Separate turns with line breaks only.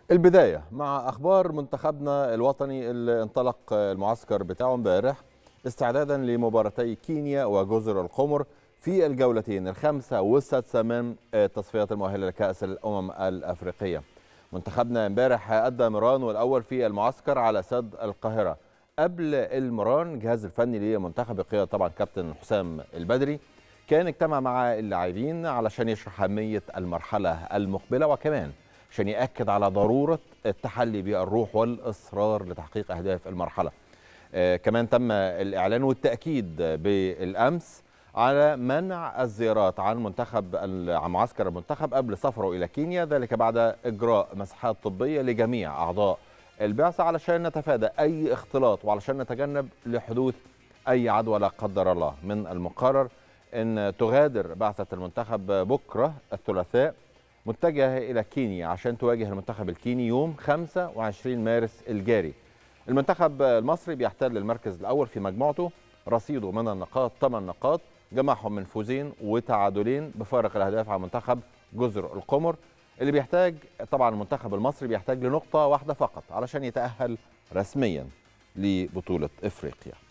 البداية مع أخبار منتخبنا الوطني اللي انطلق المعسكر بتاعه امبارح استعدادا لمباراتي كينيا وجزر القمر في الجولتين الخامسة والسادسة من التصفيات المؤهلة لكأس الأمم الأفريقية. منتخبنا امبارح أدى مرانه الأول في المعسكر على استاد القاهرة. قبل المران الجهاز الفني للمنتخب بقيادة طبعا كابتن حسام البدري كان اجتمع مع اللاعبين علشان يشرح أهمية المرحلة المقبلة، وكمان عشان يأكد على ضرورة التحلي بالروح والإصرار لتحقيق أهداف المرحلة. كمان تم الإعلان والتأكيد بالأمس على منع الزيارات عن معسكر المنتخب قبل سفره إلى كينيا، ذلك بعد إجراء مسحات طبية لجميع أعضاء البعثة علشان نتفادى أي اختلاط وعلشان نتجنب لحدوث أي عدوى لا قدر الله. من المقرر أن تغادر بعثة المنتخب بكرة الثلاثاء متجهة إلى كينيا عشان تواجه المنتخب الكيني يوم 25 مارس الجاري. المنتخب المصري بيحتل المركز الأول في مجموعته، رصيده من النقاط 8 نقاط، جمعهم من فوزين وتعادلين بفارق الأهداف عن منتخب جزر القمر اللي بيحتاج طبعا المنتخب المصري بيحتاج لنقطة واحدة فقط علشان يتأهل رسميا لبطولة إفريقيا.